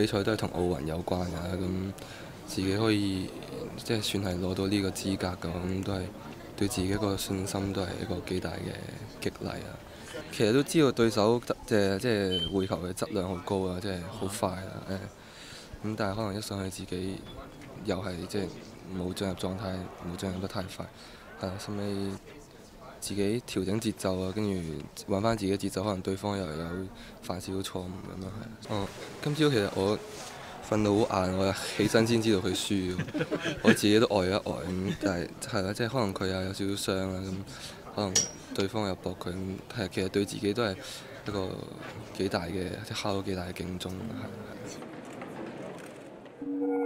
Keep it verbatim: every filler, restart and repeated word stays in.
比賽都係同奧運有關㗎，咁自己可以即係算係攞到呢個資格㗎，咁都係對自己一個信心都係一個幾大嘅激勵啊！其實都知道對手即係即係會球嘅質量好高啊，即係好快啊誒，咁但係可能一上去自己又係即係冇進入狀態，冇進入得太快，係啦，後尾自己調整節奏啊，跟住揾翻自己節奏，可能對方又有犯少少錯誤咁樣係。哦，今朝其實我瞓到好晏，我起身先知道佢輸，我自己都呆一呆咁，但係係啦，即係可能佢又有少少傷啦，咁可能對方又搏佢，咁係其實對自己都係一個幾大嘅，即係敲到幾大嘅警鐘係。